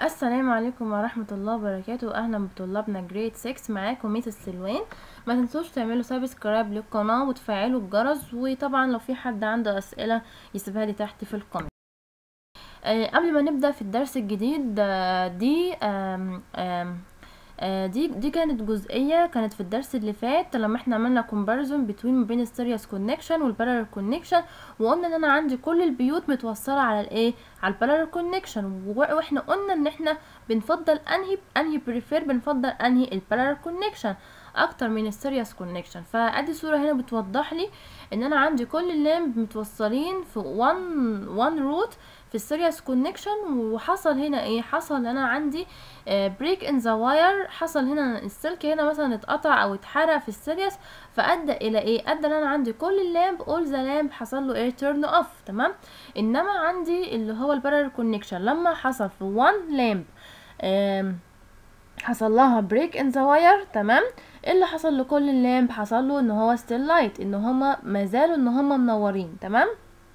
السلام عليكم ورحمة الله وبركاته. اهلا بطلابنا جريد 6. معاكم ميس السلوان. ما تنسوش تعملوا سبسكرايب للقناة وتفعلوا الجرس، وطبعا لو في حد عنده اسئلة يسيبها لي تحت في الكومنت. قبل ما نبدأ في الدرس الجديد دي كانت جزئية كانت في الدرس اللي فات لما احنا عملنا كومباريزون ما بين السيريس كونكشن والبارالل كونكشن، وقلنا ان انا عندي كل البيوت متوصلة على الايه، على البارالل كونكشن، واحنا قلنا ان احنا بنفضل بنفضل انهي البارالل كونكشن اكتر من السيريس كونكشن. فادي صورة هنا بتوضح لي ان انا عندي كل اللامب متوصلين في وان روت في السيريس كونكشن، وحصل هنا ايه، حصل انا عندي بريك ان ذا واير، حصل هنا السلك هنا مثلا اتقطع او اتحرق في السيريس، فادى الى ايه، ادى ان انا عندي كل اللامب اول ذا لامب حصل له ايه، تيرن اوف. تمام. انما عندي اللي هو البارالل كونكشن لما حصل في وان لامب حصل لها بريك ان ذا واير. تمام. ايه اللي حصل لكل اللامب؟ حصل له ان هو ستيل لايت، ان هما ما زالوا ان هما منورين. تمام.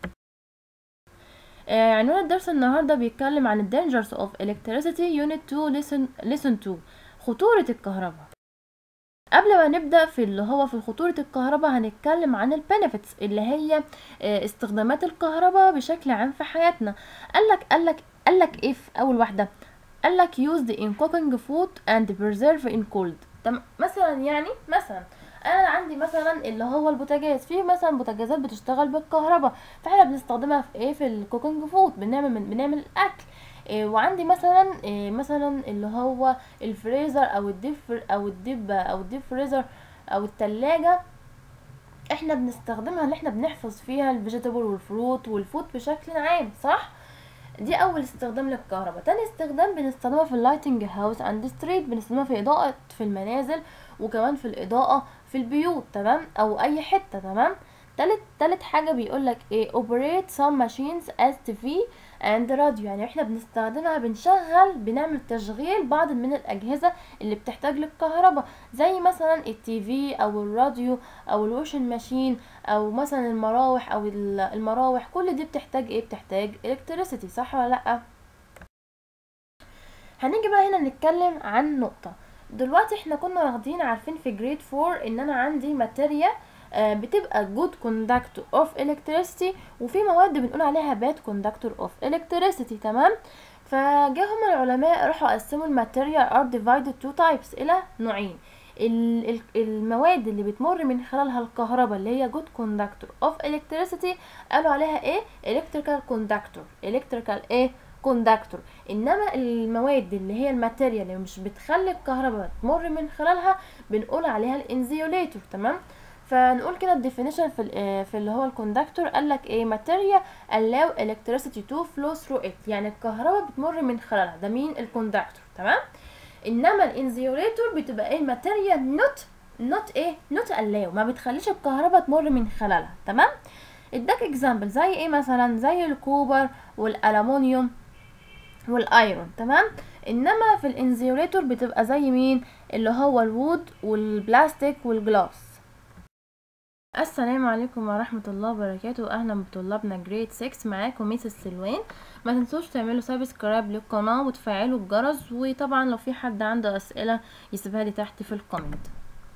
عنوان الدرس النهارده بيتكلم عن dangers of electricity unit 2 listen to خطورة الكهرباء. قبل ما نبدأ في اللي هو في خطورة الكهرباء هنتكلم عن البنفيتس اللي هي استخدامات الكهرباء بشكل عام في حياتنا. قالك ايه في اول واحدة؟ قالك used in cooking food and preserve in cold. مثلا يعني مثلا انا عندي مثلا اللي هو البوتاجاز، في مثلا بوتاجازات بتشتغل بالكهرباء، فاحنا بنستخدمها في ايه، في الكوكينج فود، بنعمل الاكل. وعندي مثلا مثلا اللي هو الفريزر او الديب فريزر او التلاجة، احنا بنستخدمها اللي احنا بنحفظ فيها الفيجيتابل والفروت والفود بشكل عام، صح؟ دي اول استخدام للكهرباء. تاني استخدام بنستخدمها في اللايتنج هاوس اند ستريت، بنستخدمها في اضاءة في المنازل وكمان في الاضاءة في البيوت. تمام، او اي حتة. تمام. تالت حاجة بيقولك ايه، operate some machines as TV and radio، يعني احنا بنستخدمها بنعمل تشغيل بعض من الاجهزة اللي بتحتاج للكهرباء، زي مثلا التي في او الراديو او الواشن ماشين او مثلا المراوح كل دي بتحتاج ايه، بتحتاج electricity، صح ولا لا؟ هنيجي بقى هنا نتكلم عن نقطة. دلوقتي احنا كنا واخدين عارفين في جريد 4 ان انا عندي ماتيريا بتبقى good conductor of electricity، وفي مواد بنقول عليها bad conductor of electricity. تمام. فجاهم العلماء راحوا قسموا الماتيريا are divided to types الى نوعين. المواد اللي بتمر من خلالها الكهرباء اللي هي good conductor of electricity قالوا عليها ايه، electrical conductor. انما المواد اللي هي الماتيريال اللي مش بتخلي الكهرباء تمر من خلالها بنقول عليها الانزيوليتور. تمام. فنقول كده الديفينيشن في اللي هو الكوندكتور، قالك ايه، ماتيريا allow electricity to flow through it، يعني الكهرباء بتمر من خلالها، ده مين؟ الكوندكتور. تمام. انما الانزيوليتور بتبقى ايه، ماتيريا not allow، ما بتخليش الكهرباء تمر من خلالها. تمام. اداك اكزامبل زي ايه، مثلا زي الكوبر والالومنيوم والايرون. تمام. انما في الانزيوليتور بتبقى زي مين، اللي هو الوود والبلاستيك والجلاس. السلام عليكم ورحمة الله وبركاته. اهلا بطلابنا جريد 6. معاكم ميس السلوان. ما تنسوش تعملوا سبسكرايب للقناة وتفعلوا الجرس، وطبعا لو في حد عنده اسئلة يسيبها لي تحت في الكومنت.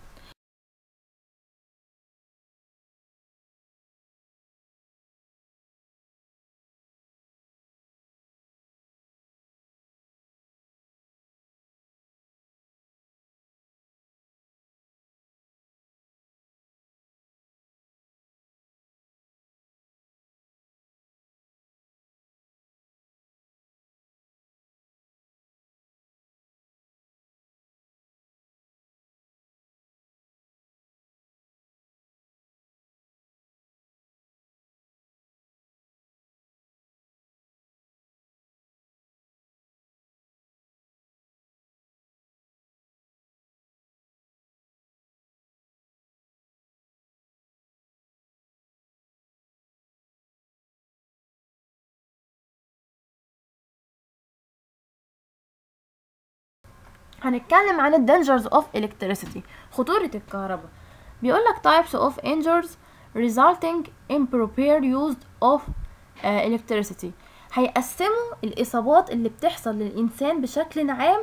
هنتكلم عن الدانجرز اوف electricity، خطورة الكهرباء. بيقولك types of dangers resulting in proper use of electricity. هيقسموا الاصابات اللي بتحصل للانسان بشكل عام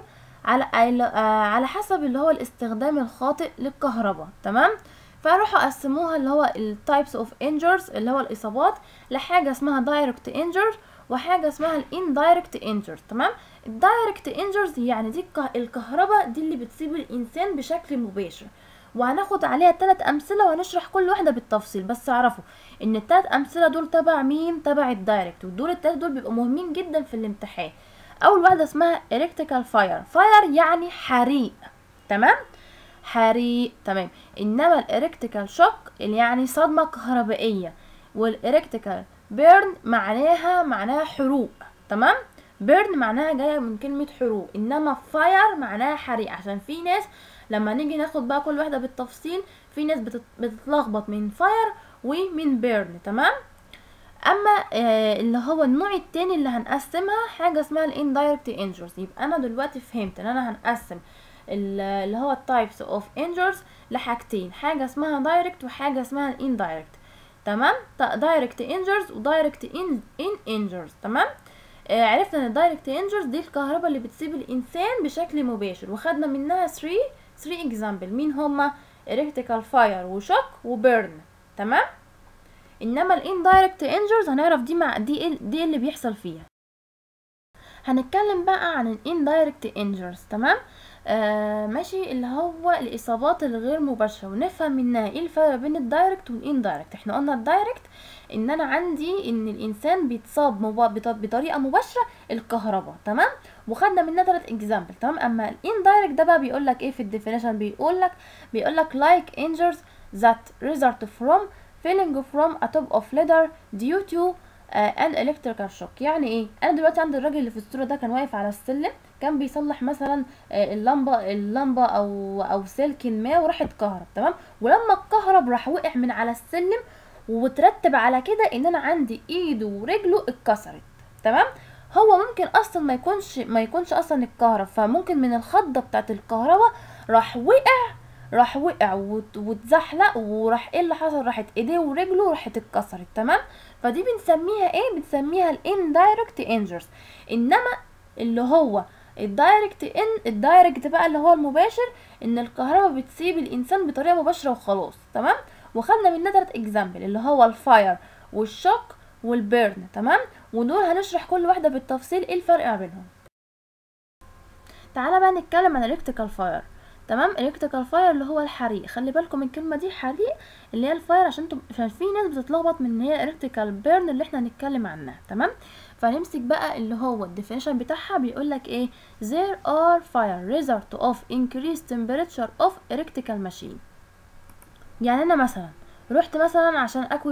على حسب اللي هو الاستخدام الخاطئ للكهرباء. تمام. فراحوا قسموها اللي هو التايبس اوف انجرز اللي هو الاصابات لحاجه اسمها دايركت انجر وحاجه اسمها الاندايركت انجر. تمام. الدايركت انجرز يعني دي الكهرباء دي اللي بتصيب الانسان بشكل مباشر، وهناخد عليها 3 امثله وهنشرح كل واحده بالتفصيل. بس اعرفوا ان ال3 امثله دول تبع مين؟ تبع الدايركت، ودول ال3 دول بيبقوا مهمين جدا في الامتحان. اول واحده اسمها electrical fire. fire يعني حريق. تمام، حريق. تمام. انما الالكتريكال شوك اللي يعني صدمه كهربائيه، والالكتريكال بيرن معناها حروق. تمام. بيرن معناها جايه من كلمه حروق، انما فاير معناها حريق. عشان في ناس لما نيجي ناخد بقى كل واحده بالتفصيل، في ناس بتتلخبط من فاير ومن بيرن. تمام. اما اللي هو النوع التاني اللي هنقسمها حاجه اسمها الاندايركت انجرز. يبقى انا دلوقتي فهمت ان انا هنقسم اللي هو التايبس اوف انجرز لحاجتين، حاجه اسمها دايركت وحاجه اسمها الاندايركت. تمام. دايركت انجرز ودايركت ان انجرز. تمام. عرفنا ان الدايركت انجرز دي الكهرباء اللي بتصيب الانسان بشكل مباشر، وخدنا منها 3 اكزامبل. مين هما؟ الكتريكال فاير وشوك وبيرن. تمام. انما الاندايركت انجرز هنعرف دي اللي بيحصل فيها. هنتكلم بقى عن الاندايركت انجرز. تمام. ماشي، اللي هو الاصابات الغير مباشره، ونفهم منها ايه الفرق بين الدايركت والاندايركت. احنا قلنا الدايركت ان انا عندي ان الانسان بيتصاب بطريقه مباشره الكهرباء. تمام. وخدنا منها 3 اكزامبل. تمام. اما الاندايركت ده بقى بيقول لك ايه في الديفينيشن؟ بيقول لك like injuries that result from falling from a top of ladder due to an electrical shock. يعني ايه؟ انا دلوقتي عند الراجل اللي في الصوره ده كان واقف على السلم، كان بيصلح مثلا اللمبه او سلك ما وراحت كهرب. تمام. ولما الكهرب راح وقع من على السلم، وترتب على كده ان انا عندي ايده ورجله اتكسرت. تمام. هو ممكن اصلا ما يكونش اصلا الكهرب، فممكن من الخضه بتاعت الكهرباء راح وقع واتزحلق، وراح ايه اللي حصل؟ راحت ايديه ورجله راحت اتكسرت. تمام. فدي بنسميها ايه؟ بنسميها الاندايركت انجرز. انما اللي هو الدايركت بقى اللي هو المباشر، ان الكهرباء بتسيب الانسان بطريقه مباشره وخلاص. تمام. وخدنا منها 3 اكزامبل اللي هو الفاير والشوك والبيرن. تمام. ودول هنشرح كل واحده بالتفصيل ايه الفرق ما بينهم. تعالى بقى نتكلم عن الكتريكال فاير. تمام. الكتريكال فاير اللي هو الحريق. خلي بالكم من الكلمه دي، حريق اللي هي الفاير، عشان في ناس بتتلخبط من ان هي الكتريكال بيرن اللي احنا هنتكلم عنها. تمام. فنمسك بقى اللي هو الديفينيشن بتاعها. بيقول لك ايه؟ there are fire result of increased temperature of electrical machine. يعني انا مثلا رحت مثلا عشان اكوي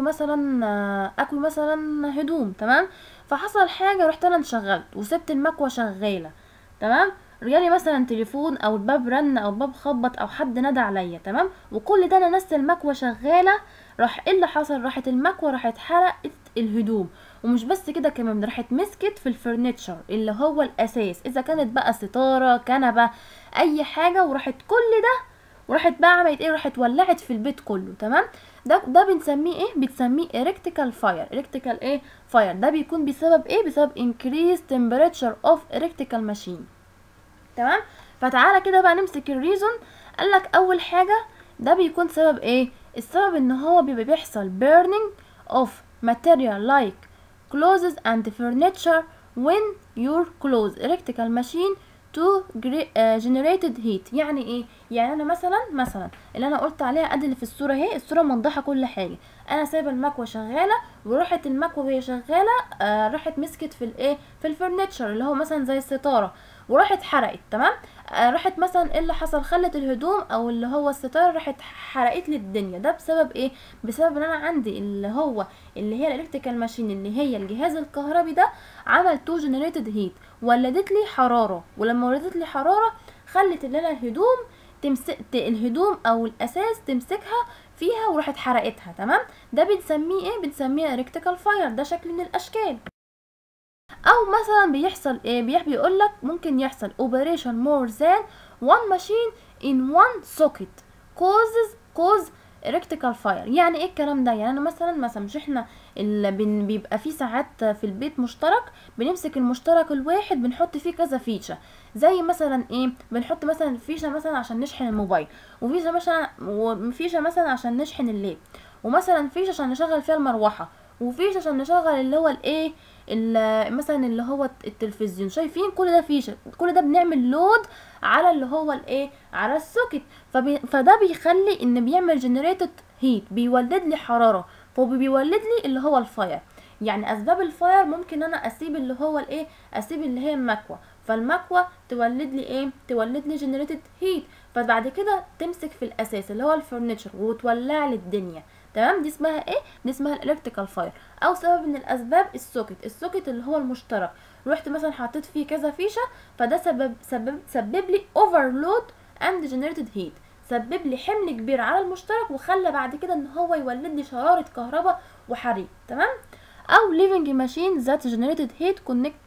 مثلا هدوم. تمام. فحصل حاجه، رحت انا انشغلت وسبت المكوه شغاله. تمام. جالي مثلا تليفون او الباب رن او الباب خبط او حد نادى عليا. تمام. وكل ده انا نست المكوه شغاله، راح ايه اللي حصل؟ راحت المكوه راحت حرقت الهدوم. ومش بس كده كمان، راحت مسكت في الفرنتشر اللي هو الاساس، اذا كانت بقى ستاره، كنبه، اي حاجه، وراحت كل ده وراحت بقى عملت ايه؟ راحت ولعت في البيت كله. تمام. ده بنسميه ايه؟ بنسميه electrical fire. electrical ايه؟ fire. ده بيكون بسبب ايه؟ بسبب increased temperature of electrical machine. تمام. فتعالى كده بقى نمسك الريزون. قالك اول حاجه ده بيكون سبب ايه؟ السبب ان هو بيحصل burning of material like clothes and furniture when your clothes electrical machine to generated heat. يعني ايه؟ يعني انا مثلا اللي انا قلت عليها ادي اللي في الصوره اهي، الصوره موضحه كل حاجه. انا سايبه المكوه شغاله، وراحت المكوه وهي شغاله راحت مسكت في الايه؟ في الفرنتشر اللي هو مثلا زي الستاره، وراحت حرقت. تمام. راحت مثلا ايه اللي حصل؟ خلت الهدوم او اللي هو الستاره راحت حرقت لي الدنيا. ده بسبب ايه؟ بسبب ان انا عندي اللي هي الالكتريكال ماشين اللي هي الجهاز الكهربي ده عمل تو جنريتد هيت، ولدت لي حراره. ولما ولدت لي حراره خلت اللي انا الهدوم او الاساس تمسكها فيها وراحت حرقتها. تمام. ده بنسميه ايه؟ بنسميه الكتريكال فاير. ده شكل من الاشكال. او مثلا بيحصل ايه؟ بيقول لك ممكن يحصل operation more than one machine in one socket cause electrical fire. يعني ايه الكلام ده؟ يعني انا مثلا مش احنا اللي بيبقى فيه ساعات في البيت مشترك، بنمسك المشترك الواحد بنحط فيه كذا فيشه، زي مثلا ايه، بنحط مثلا فيشه مثلا عشان نشحن الموبايل، وفيشه مثلا عشان نشحن اللاب، ومثلا فيشه عشان نشغل فيها المروحه، وفيشه عشان نشغل اللي هو الايه، مثلا اللي هو التلفزيون. شايفين كل ده فيشه، كل ده بنعمل لود على اللي هو الايه، على السوكت. فده بيخلي ان بيعمل جنريتد هيت، بيولد لي حراره، فبيولد لي اللي هو الفاير. يعني اسباب الفاير ممكن انا اسيب اللي هو الايه، اسيب اللي هي المكوى، فالمكوى تولد لي ايه، تولد لي جنريتد هيت، فبعد كده تمسك في الاساس اللي هو الفurniture وتولع لي الدنيا. تمام، دي اسمها ايه، دي اسمها الالكتريكال فاير. او سبب من الاسباب السوكت اللي هو المشترك، رحت مثلا حطيت فيه كذا فيشه، فده سبب لي overload and generated heat، سبب لي حمل كبير على المشترك، وخلى بعد كده ان هو يولد لي شرارة كهرباء وحريق. تمام. او living machine that generated heat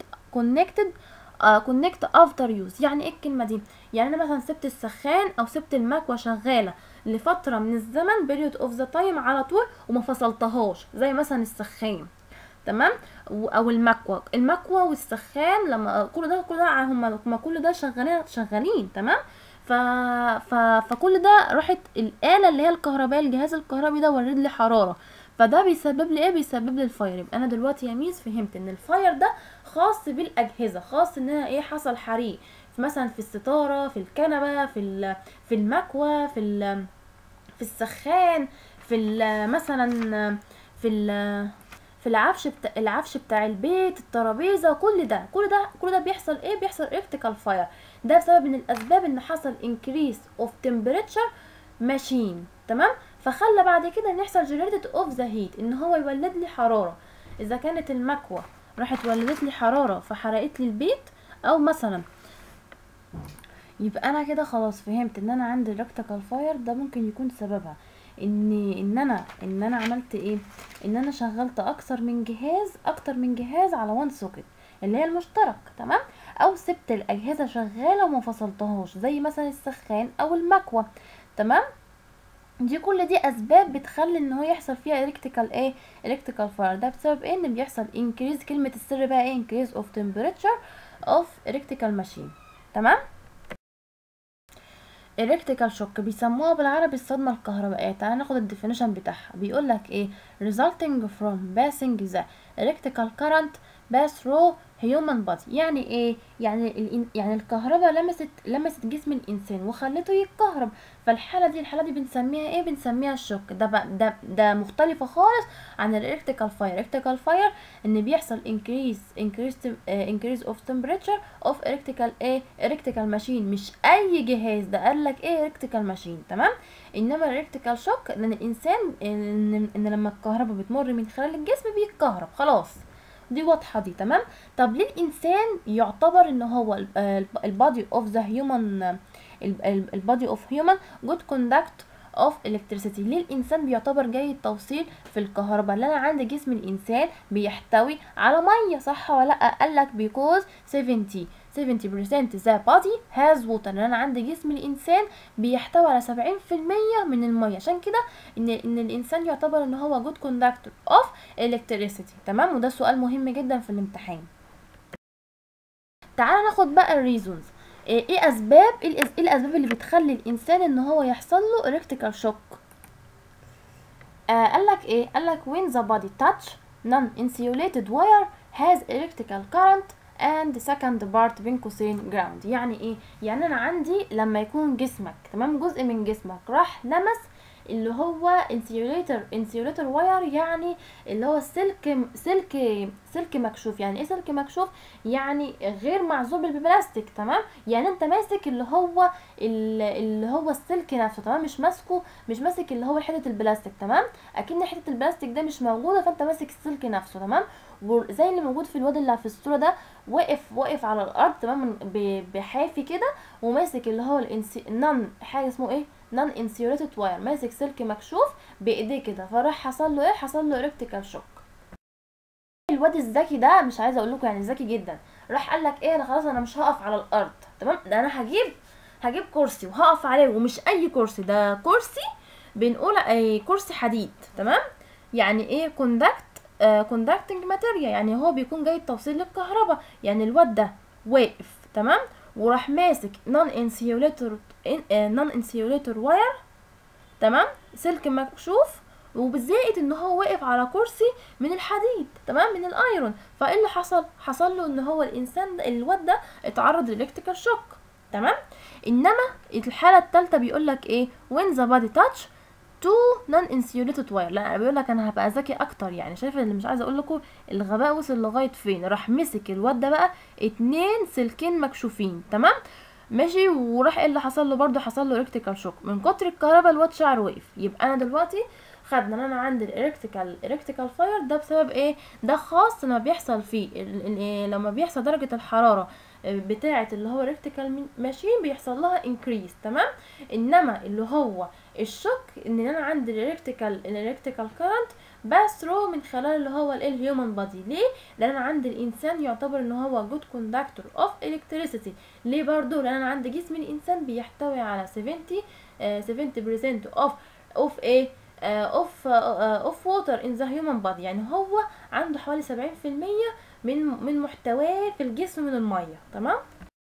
connect after use. يعني ايه الكلمة دي؟ يعني انا مثلا سبت السخان او سبت المكوى شغالة لفترة من الزمن period of the time على طول وما فصلتهاش، زي مثلا السخان. تمام. او المكوى والسخان، لما كل ده هم كل ده شغالين. تمام. ف... فكل ده راحت الآلة اللي هي الكهربائية، الجهاز الكهربي ده ورد لي حرارة، فده بيسبب لي ايه، بيسبب لي الفاير. يبقى انا دلوقتي يا ميس فهمت ان الفاير ده خاص بالاجهزه، خاص ان انا ايه، حصل حريق مثلا في الستاره، في الكنبه، في المكوى، في السخان، مثلا في في العفش بتاع البيت، الترابيزه، كل ده بيحصل ايه، بيحصل الكتريكال فاير. ده بسبب من الاسباب ان حصل increase of temperature machine. تمام. فخلى بعد كده ان يحصل generated of the heat، ان هو يولد لي حراره. اذا كانت المكوى راحت ولدت لي حراره فحرقت لي البيت، او مثلا، يبقى انا كده خلاص فهمت ان انا عندي الكتريكال فاير ده ممكن يكون سببها ان انا عملت ايه، ان انا شغلت اكتر من جهاز على وان سوكت اللي هي المشترك. تمام. او سبت الاجهزه شغاله وما فصلتهاش، زي مثلا السخان او المكوى. تمام. كل دي اسباب بتخلي ان هو يحصل فيها الكتريكال فاير. ده بسبب ايه، ان بيحصل increase، كلمه السر بقى ايه، increase of temperature of electrical machine. تمام. electrical shock بيسموها بالعربي الصدمة الكهربائية. تعالى ناخد الديفينيشن بتاعها. بيقولك ايه، resulting from passing the electrical current pass through human body. يعني ايه، يعني الكهرباء لمست جسم الانسان وخلته يتكهرب. فالحالة دي بنسميها ايه، بنسميها الشوك. ده مختلفة خالص عن الالكتريكال فاير. الالكتريكال فاير ان بيحصل increase of temperature of electrical machine، مش اي جهاز. ده قال لك ايه، electrical machine. تمام. انما الالكتريكال شوك ان الانسان ان لما الكهرباء بتمر من خلال الجسم بيتكهرب. خلاص، دي واضحه دي. تمام. طب ليه الانسان يعتبر ان هو البادي اوف ذا هيومن، البادي اوف هيومن جود كوندكت اوف الكتريسيتي؟ ليه الانسان بيعتبر جيد توصيل في الكهرباء؟ اللي انا عندي جسم الانسان بيحتوي على ميه، صح ولا لا؟ قال لك because 70% the body has water. ان انا عندي جسم الانسان بيحتوي على 70% من الميه، عشان كده ان الانسان يعتبر ان هو good conductor of electricity. تمام. وده سؤال مهم جدا في الامتحان. تعال ناخد بقى الريزونز. ايه الاسباب اللي بتخلي الانسان ان هو يحصل له electrical shock؟ قالك ايه، قالك when the body touch non-insulated wire has electrical current and second part بين قوسين ground. يعني ايه، يعني انا عندي لما يكون جسمك، تمام، جزء من جسمك راح لمس اللي هو insulator wire، يعني اللي هو سلك مكشوف. يعني ايه سلك مكشوف؟ يعني غير معزول بالبلاستيك. تمام. يعني انت ماسك اللي هو السلك نفسه. تمام. مش ماسك اللي هو حته البلاستيك. تمام. اكن حته البلاستيك ده مش موجوده، فانت ماسك السلك نفسه. تمام. وزي اللي موجود في الواد اللي في الصوره ده، واقف على الارض. تمام. بحافي كده، وماسك اللي هو حاجه اسمه ايه، نون انسيوليتد واير، ماسك سلك مكشوف بايديه كده. فراح حصل له ايه، حصل له الكتريكال شوك. الواد الذكي ده، مش عايزه اقول لكم يعني ذكي جدا، راح قال لك ايه، انا خلاص انا مش هقف على الارض. تمام. ده انا هجيب كرسي وهقف عليه، ومش اي كرسي، ده كرسي بنقول كرسي حديد، تمام. يعني ايه conducting material، يعني هو بيكون جاي توصيل للكهرباء. يعني الواد ده واقف، تمام، وراح ماسك non insulator wire، تمام، سلك مكشوف، وبزائد ان هو واقف على كرسي من الحديد، تمام، من الايرون. فايه اللي حصل له ان هو الواد ده اتعرض للكتريكال شوك، تمام. انما الحاله الثالثه بيقول لك ايه when the body touch تو نون انسيوليتد واير. لا بيقول لك انا هبقى ذكي اكتر، يعني شايفه اللي مش عايزه اقول لكم الغباء وصل لغايه فين. راح مسك الواد ده بقى 2 سلكين مكشوفين، تمام، ماشي، وراح ايه اللي حصل له؟ برضه حصل له الكتريكال شوك من كتر الكهرباء. الواد شعره وقف. يبقى انا دلوقتي خدنا ان انا عندي الالكتريكال فاير ده بسبب ايه؟ ده خاص لما بيحصل فيه لما بيحصل درجه الحراره بتاعه اللي هو الالكتريكال ماشين بيحصل لها انكريز، تمام. انما اللي هو الشوك ان انا عندي الالكتريكال كارنت باس ثرو من خلال اللي هو الهيومن بادي. ليه؟ لان انا عندي الانسان يعتبر ان هو جود كوندكتور اوف الكتريسيتي. ليه برضو؟ لان انا عندي جسم الانسان بيحتوي على 70% اوف ايه اوف ووتر ان ذا هيومن بادي. يعني هو عنده حوالي 70% من محتواه في الجسم من الميه، تمام.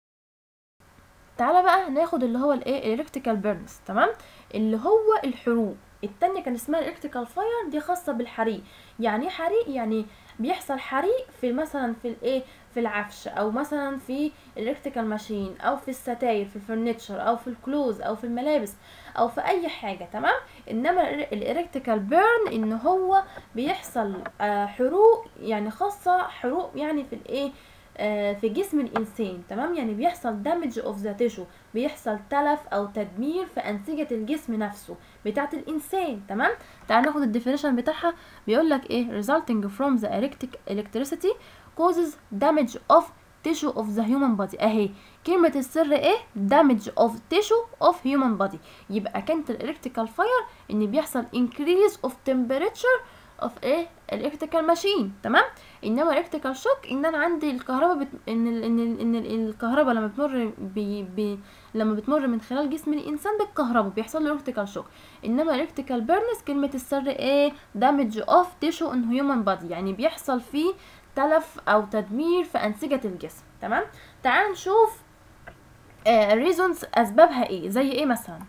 تعالى بقى ناخد اللي هو الايه الالكتريكال بيرنز، تمام، اللي هو الحروق. التانية كان اسمها الالكتريكال فاير، دي خاصة بالحريق. يعني ايه حريق؟ يعني بيحصل حريق في مثلا في الايه في العفش، او مثلا في الالكتريكال ماشين، او في الستاير، في الفرنتشر، او في الكلوز، او في الملابس، او في اي حاجة، تمام. انما الالكتريكال بيرن ان هو بيحصل حروق، يعني خاصة حروق يعني في الايه في جسم الانسان، تمام. يعني بيحصل damage of the tissue، بيحصل تلف او تدمير في انسجه الجسم نفسه بتاعه الانسان، تمام. تعال ناخد الديفينيشن بتاعها. بيقول لك ايه resulting from the electricity causes damage of tissue of the human body. اهي كلمه السر ايه؟ damage of tissue of human body. يبقى كانت الالكتريكال فاير ان بيحصل increase of temperature of ايه الالكتريكال ماشين، تمام. انما الالكتريكال شوك ان انا عندي الكهرباء ان الكهرباء لما بتمر لما بتمر من خلال جسم الانسان بالكهرباء بيحصل له الكتريكال شوك. انما الالكتريكال بيرنس كلمه السر ايه؟ دامج اوف تيشو ان هيومن بادي، يعني بيحصل فيه تلف او تدمير في انسجه الجسم، تمام. تعال نشوف reasons اسبابها ايه. زي ايه مثلا؟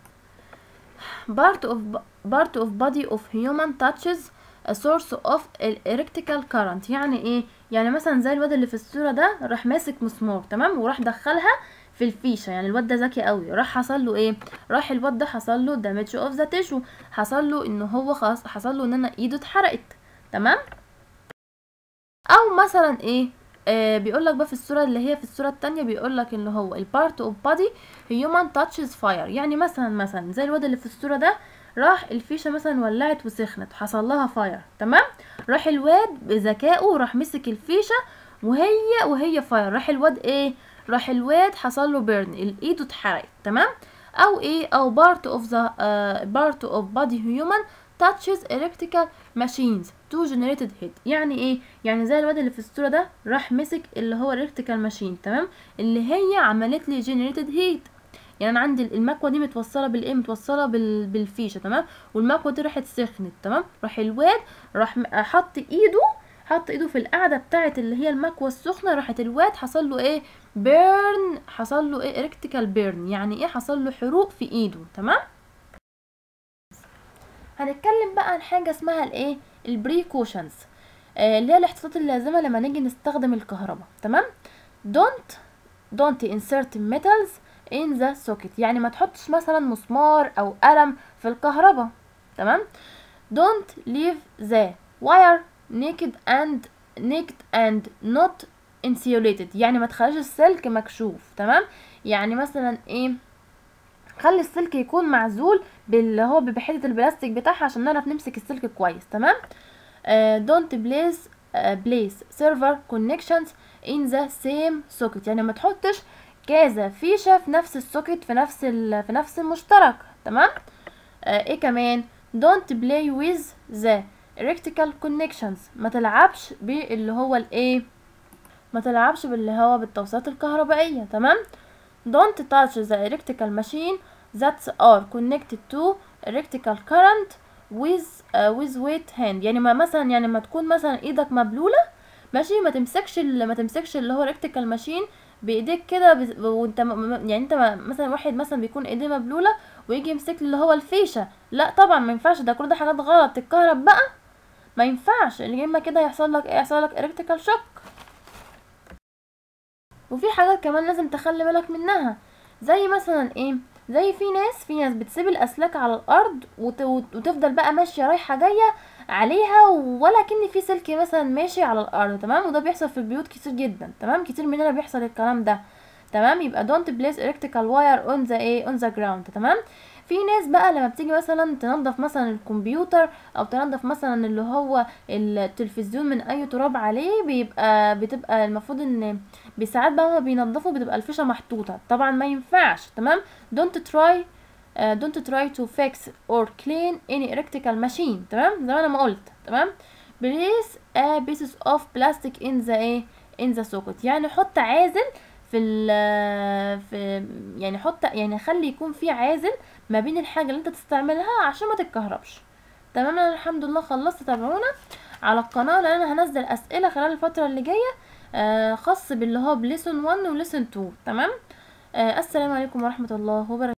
part of body of human touches a source of electrical current. يعني ايه؟ يعني مثلا زي الواد اللي في الصورة ده راح ماسك مسمار، تمام، وراح دخلها في الفيشة. يعني الواد ده ذكي قوي. راح حصل له ايه؟ راح الواد ده حصل له damage of the tissue، حصل له ان هو خلاص حصل له ان انا ايده اتحرقت، تمام. او مثلا ايه بيقول لك بقى في الصوره اللي هي في الصوره التانية بيقول لك اللي هو البارت اوف بادي هيومن تاتشز فاير. يعني مثلا زي الواد اللي في الصوره ده راح الفيشه مثلا ولعت وسخنت حصل لها فاير، تمام. راح الواد بذكائه راح مسك الفيشه وهي فاير. راح الواد ايه؟ راح الواد حصل له بيرن، الايده اتحرقت، تمام. او ايه؟ او part of body human touches electrical machines to generated heat. يعني ايه؟ يعني زي الواد اللي في الصوره ده راح مسك اللي هو الالكتريكال ماشين، تمام، اللي هي عملت لي generated heat. يعني انا عندي المكوه دي متوصله بالايه؟ متوصله بالفيشه، تمام، والمكوه دي راحت سخنت، تمام. راح الواد راح حط ايده في القاعده بتاعه اللي هي المكوه السخنه. راحت الواد حصل له ايه؟ بيرن. حصل له ايه؟ الكتريكال بيرن. يعني ايه؟ حصل له حروق في ايده، تمام. هنتكلم بقى عن حاجه اسمها الايه البريكوشنز، اللي هي الاحتياطات اللازمه لما نيجي نستخدم الكهرباء، تمام. don't insert metals in the socket. يعني ما تحطش مثلا مسمار او قلم في الكهرباء، تمام. don't leave the wire naked and not insulated. يعني ما تخليش السلك مكشوف، تمام. يعني مثلا ايه؟ خلي السلك يكون معزول باللي هو بحته البلاستيك بتاعها عشان نعرف نمسك السلك كويس، تمام. don't place server connections in the same socket. يعني ما تحطش كذا فيشه في نفس السوكت في نفس المشترك، تمام. ايه كمان؟ don't play with the electrical connections. ما تلعبش باللي هو الايه ما تلعبش باللي هو بالتوصيلات الكهربائيه، تمام. don't touch the electrical machine that are connected to electrical current with weight hand. يعني ما مثلا، يعني ما تكون مثلا ايدك مبلولة ماشي، ما تمسكش اللي هو electrical ماشين بايديك كده وانت يعني انت مثلا واحد مثلا بيكون ايديه مبلولة ويجي يمسك اللي هو الفيشة، لا طبعا ما ينفعش، ده كل ده حاجات غلط، تتكهرب بقى ما ينفعش، اللي اما كده يحصل لك ايه، يحصل لك electrical shock. وفي حاجات كمان لازم تخلي بالك منها، زي مثلا ايه، زي في ناس بتسيب الاسلاك على الارض وتفضل بقى ماشيه رايحه جايه عليها، ولا كأن في سلك مثلا ماشي على الارض، تمام، وده بيحصل في البيوت كتير جدا، تمام، كتير مننا بيحصل الكلام ده، تمام. يبقى don't place electrical wire on the ايه on the ground، تمام. في ناس بقى لما بتيجي مثلا تنظف مثلا الكمبيوتر او تنظف مثلا اللي هو التلفزيون من اي تراب عليه، بتبقى المفروض ان بساعات بقى هما بينضفوا بتبقى الفيشه محطوطه، طبعا ما ينفعش، تمام. don't try to fix or clean any electrical machine، تمام، زي ما انا ما قلت، تمام. place a pieces of plastic in the ايه in the socket، يعني حط عازل في يعني حط، يعني خلي يكون في عازل ما بين الحاجه اللي انت تستعملها عشان ما تتكهربش، تمام. انا الحمد لله خلصت، تابعونا على القناه لان انا هنزل اسئله خلال الفتره اللي جايه خاص باللي هو بليسون 1 وليسون 2، تمام. السلام عليكم ورحمه الله وبركاته.